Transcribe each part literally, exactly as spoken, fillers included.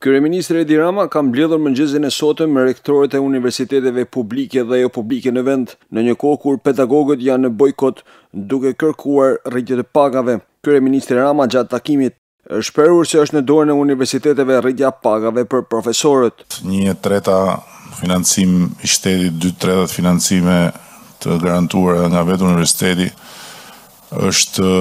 Kryeministri Edi Rama ka mbledhur mëngjesin e sotëm me rektorët e universiteteve publike dhe jo publike në vend, në një kohë kur pedagogët janë në bojkot duke kërkuar rritje të pagave. Kryeministri Rama gjatë takimit është shprehur se është në dorën e universiteteve rritja e pagave për profesorët. Një treta financim i shtetit, dy tretat financime të garantuara nga vetë universiteti është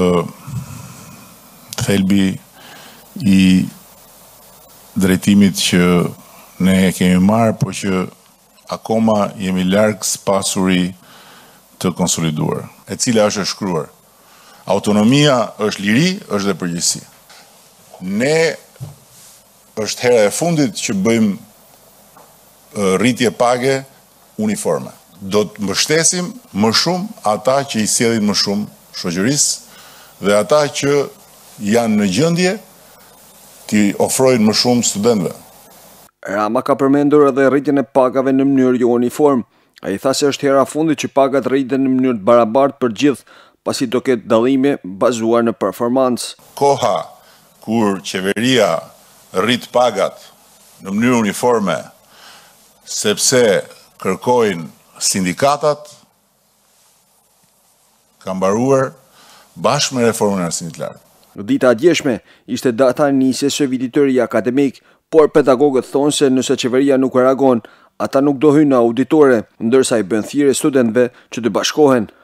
thelbi i drejtimit që ne kemi marrë, por që akoma jemi larg spasuri të konsoliduar, e cila është e shkruar. Autonomia është liri, është dhe përgjegjësi. Ne është hera e fundit që bëjmë rritje page uniforme. Do të mbështesim më shumë ata që i sjellin më shumë shoqërisë dhe ata që janë në gjendje ti ofrojnë më shumë studentëve. Rama ka përmendur edhe rritjen e pagave në mënyrë jo uniform. Ai tha se është hera fundit që pagat rriten në mënyrë të barabartë për gjithë, pasi do ketë dallime bazuar në performancë. Koha kur qeveria rrit pagat në mënyrë uniforme sepse kërkojnë sindikatat ka mbaruar bashkë me reformën e arsimit lartë. Dita e djeshme ishte data e nisjes së vitit të ri akademik, por pedagogët thonë se nëse qeveria nuk reagon, ata nuk do hyjnë në auditore, ndërsa i bën thirrje studentëve që të bashkohen.